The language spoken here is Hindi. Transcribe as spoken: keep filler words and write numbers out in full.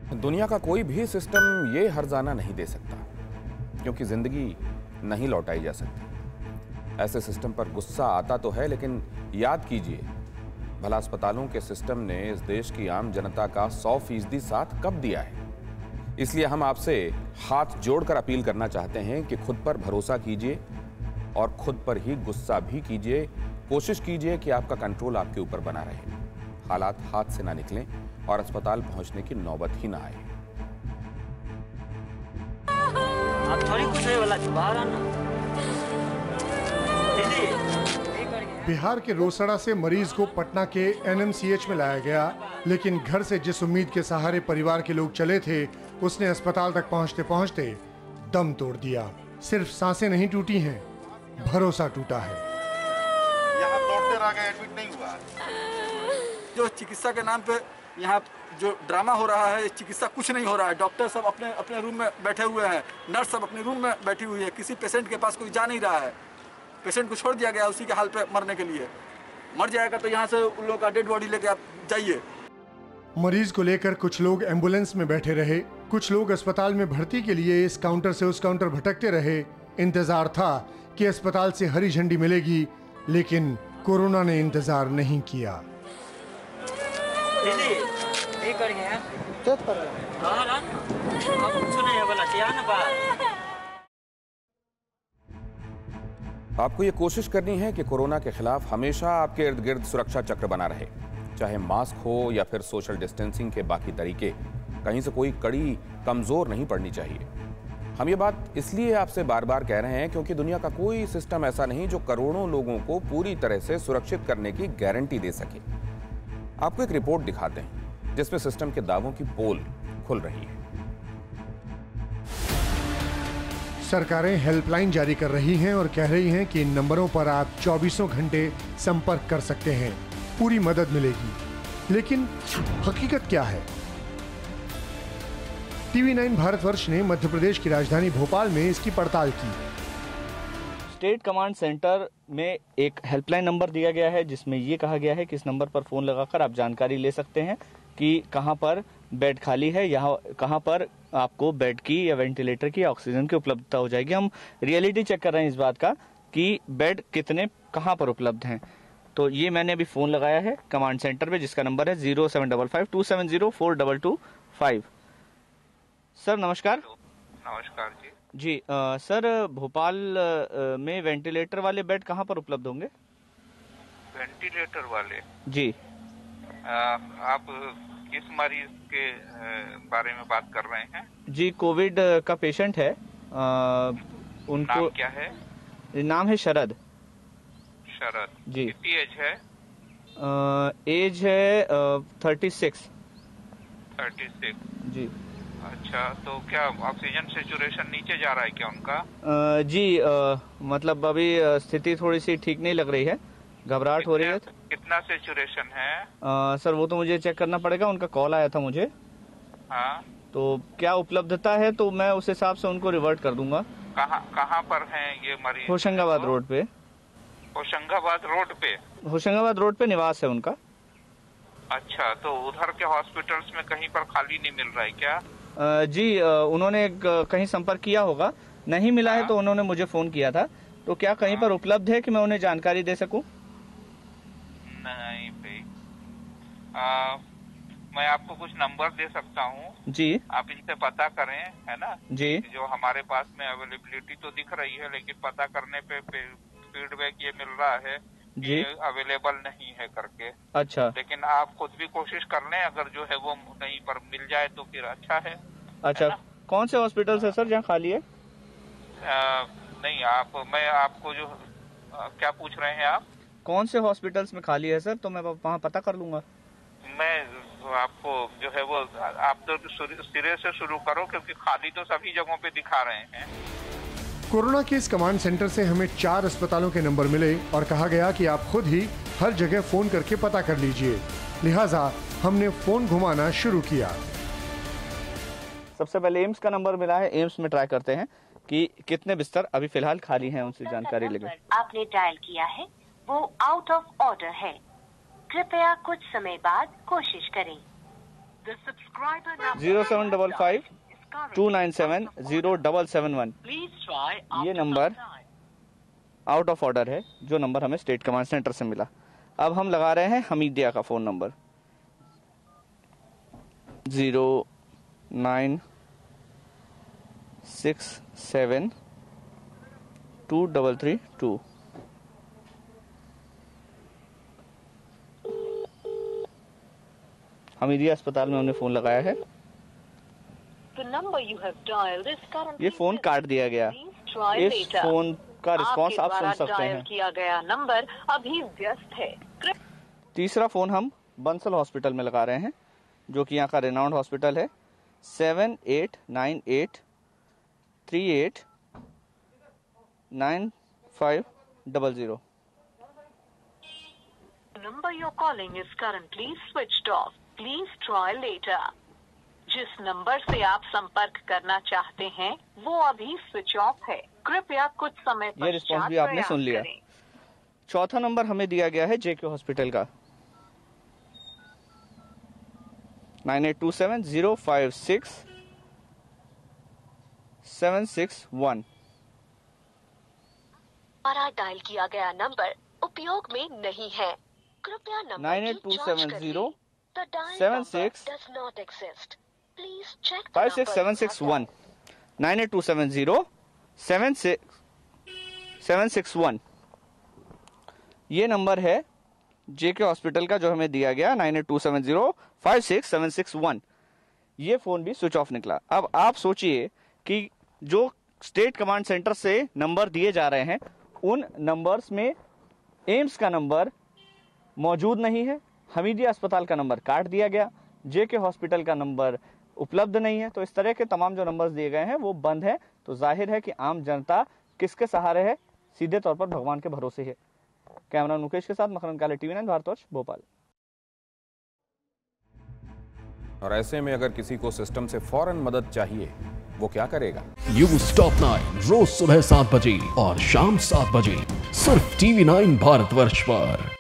दुनिया का कोई भी सिस्टम ये हर्जाना नहीं दे सकता, क्योंकि जिंदगी नहीं लौटाई जा सकती। ऐसे सिस्टम पर गुस्सा आता तो है, लेकिन याद कीजिए, भला अस्पतालों के सिस्टम ने इस देश की आम जनता का सौ फीसदी साथ कब दिया है। इसलिए हम आपसे हाथ जोड़कर अपील करना चाहते हैं कि खुद पर भरोसा कीजिए और खुद पर ही गुस्सा भी कीजिए। कोशिश कीजिए कि आपका कंट्रोल आपके ऊपर बना रहे, हालात हाथ से ना निकलें और अस्पताल पहुंचने की नौबत ही ना आए। आप थोड़ी कुछ वाला बाहर आना। बिहार के रोसड़ा से मरीज को पटना के एन एम सी एच में लाया गया, लेकिन घर से जिस उम्मीद के सहारे परिवार के लोग चले थे, उसने अस्पताल तक पहुंचते पहुंचते दम तोड़ दिया। सिर्फ सांसें नहीं टूटी हैं, भरोसा टूटा है। यहाँ डॉक्टर आ गए, एडमिट नहीं हुआ। जो चिकित्सा के नाम पे यहाँ जो ड्रामा हो रहा है, चिकित्सा कुछ नहीं हो रहा है। डॉक्टर सब अपने अपने रूम में बैठे हुए हैं, नर्स सब अपने रूम में बैठी हुई है। किसी पेशेंट के पास कोई जा नहीं रहा है। पेशेंट को छोड़ दिया गया उसी के हाल पे मरने के लिए। मर जाएगा तो यहाँ से उन लोगों का डेड बॉडी लेके आप जाइए। मरीज को लेकर कुछ लोग एम्बुलेंस में बैठे रहे, कुछ लोग अस्पताल में भर्ती के लिए इस काउंटर से उस काउंटर भटकते रहे। इंतजार था कि अस्पताल से हरी झंडी मिलेगी, लेकिन कोरोना ने इंतजार नहीं किया। आपको ये कोशिश करनी है कि कोरोना के खिलाफ हमेशा आपके इर्द गिर्द सुरक्षा चक्र बना रहे, चाहे मास्क हो या फिर सोशल डिस्टेंसिंग के बाकी तरीके। कहीं से कोई कड़ी कमजोर नहीं पड़नी चाहिए। हम ये बात इसलिए आपसे बार बार कह रहे हैं क्योंकि दुनिया का कोई सिस्टम ऐसा नहीं जो करोड़ों लोगों को पूरी तरह से सुरक्षित करने की गारंटी दे सके। आपको एक रिपोर्ट दिखाते हैं जिसमें सिस्टम के दावों की पोल खुल रही है। सरकारें हेल्पलाइन जारी कर रही हैं और कह रही हैं कि इन नंबरों पर आप चौबीसों घंटे संपर्क कर सकते हैं, पूरी मदद मिलेगी। लेकिन हकीकत क्या है? टीवी नाइन भारतवर्ष ने मध्य प्रदेश की राजधानी भोपाल में इसकी पड़ताल की। स्टेट कमांड सेंटर में एक हेल्पलाइन नंबर दिया गया है, जिसमें ये कहा गया है कि इस नंबर पर फोन लगाकर आप जानकारी ले सकते हैं कि कहां पर बेड खाली है, यहाँ कहां पर आपको बेड की या वेंटिलेटर की या ऑक्सीजन की उपलब्धता हो जाएगी। हम रियलिटी चेक कर रहे हैं इस बात का कि बेड कितने कहां पर उपलब्ध हैं। तो ये मैंने अभी फोन लगाया है कमांड सेंटर पे, जिसका नंबर है zero seven double five two seven zero four double two five. Sir नमस्कार। नमस्कार जी। जी आ, सर भोपाल आ, में वेंटिलेटर वाले बेड कहाँ पर उपलब्ध होंगे? वेंटिलेटर वाले? जी आ, आप किस मरीज के बारे में बात कर रहे हैं? जी कोविड का पेशेंट है। आ, उनको नाम क्या है? नाम है शरद। शरद जी। कितनी एज है? आ, एज है थर्टी सिक्स। थर्टी सिक्स जी। अच्छा, तो क्या ऑक्सीजन सैचुरेशन नीचे जा रहा है क्या उनका? आ, जी आ, मतलब अभी स्थिति थोड़ी सी ठीक नहीं लग रही है, घबराहट हो रही है। कितना सैचुरेशन है? आ, सर वो तो मुझे चेक करना पड़ेगा, उनका कॉल आया था मुझे। हाँ, तो क्या उपलब्धता है तो मैं उस हिसाब से उनको रिवर्ट कर दूंगा। कहाँ कहाँ पर हैं ये मरीज? होशंगाबाद रोड पे। होशंगाबाद रोड पे? होशंगाबाद रोड पे निवास है उनका। अच्छा, तो उधर के हॉस्पिटल्स में कहीं पर खाली नहीं मिल रहा है क्या? आ, जी आ, उन्होंने कहीं संपर्क किया होगा, नहीं मिला है तो उन्होंने मुझे फोन किया था। तो क्या कहीं पर उपलब्ध है कि मैं उन्हें जानकारी दे सकूं? नहीं भाई, आ, मैं आपको कुछ नंबर दे सकता हूँ जी, आप इनसे पता करें, है ना जी। जो हमारे पास में अवेलेबिलिटी तो दिख रही है, लेकिन पता करने पे फीडबैक ये मिल रहा है जी अवेलेबल नहीं है करके। अच्छा, लेकिन आप खुद भी कोशिश कर लें, अगर जो है वो कहीं पर मिल जाए तो फिर अच्छा है। अच्छा है, कौन से हॉस्पिटल है सर जहाँ खाली है? आ, नहीं, आप मैं आपको जो आ, क्या पूछ रहे हैं आप? कौन से हॉस्पिटल्स में खाली है सर, तो मैं वहाँ पता कर लूंगा। मैं आपको जो है वो आप तो सिरे से शुरू करो, क्योंकि खाली तो सभी जगहों पे दिखा रहे हैं। कोरोना के इस कमांड सेंटर से हमें चार अस्पतालों के नंबर मिले और कहा गया कि आप खुद ही हर जगह फोन करके पता कर लीजिए। लिहाजा हमने फोन घुमाना शुरू किया। सबसे पहले एम्स का नंबर मिला है, एम्स में ट्राई करते हैं कि कितने बिस्तर अभी फिलहाल खाली हैं, उनसे जानकारी लेंगे। आपने डायल किया है वो आउट ऑफ ऑर्डर है, कृपया कुछ समय बाद कोशिश करें। Zero seven double five two nine seven zero double seven one. ये नंबर आउट ऑफ ऑर्डर है, जो नंबर हमें स्टेट कमांड सेंटर से मिला। अब हम लगा रहे हैं हमीदिया का phone number zero nine six seven two double three two. Hamidia अस्पताल में हमने फ़ोन लगाया है। ये फ़ोन काट दिया गया। इस फ़ोन का रिस्पॉन्स आप सुन सकते हैं। किया गया नंबर अभी व्यस्त है। तीसरा फ़ोन हम बंसल हॉस्पिटल में लगा रहे हैं, जो कि यहाँ का रेनाउंड हॉस्पिटल है। Seven eight nine eight three eight nine five double zero. Number you're calling is currently switched off. Please try later. जिस नंबर से आप संपर्क करना चाहते हैं वो अभी स्विच ऑफ है, कृपया कुछ समय ये रिस्पॉन्स भी आपने सुन लिया। चौथा नंबर हमें दिया गया है जेके हॉस्पिटल का nine eight two seven zero five six seven six one. हमारा डायल किया गया नंबर उपयोग में नहीं है, कृपया number nine eight two seven zero seven six five six seven six one nine eight two seven zero seven six seven six one. ये नंबर है जेके हॉस्पिटल का जो हमें दिया गया nine eight two seven zero five six seven six one. ये फ़ोन भी स्विच ऑफ निकला। अब आप सोचिए कि जो स्टेट कमांड सेंटर से नंबर दिए जा रहे हैं उन नंबर्स में एम्स का नंबर मौजूद नहीं है, हमीदिया अस्पताल का नंबर काट दिया गया, जेके हॉस्पिटल का नंबर उपलब्ध नहीं है। तो इस तरह के तमाम जो नंबर्स दिए गए हैं वो बंद है। तो जाहिर है कि आम जनता किसके सहारे है? सीधे तौर पर भगवान के भरोसे है। कैमरा मुकेश के साथ मकरंद काले, टीवी नाइन भारतवर्ष, भोपाल। और ऐसे में अगर किसी को सिस्टम से फौरन मदद चाहिए, वो क्या करेगा? न्यूज टॉप नाइन रोज सुबह सात बजे और शाम सात बजे सिर्फ टीवी नाइन भारतवर्ष पर।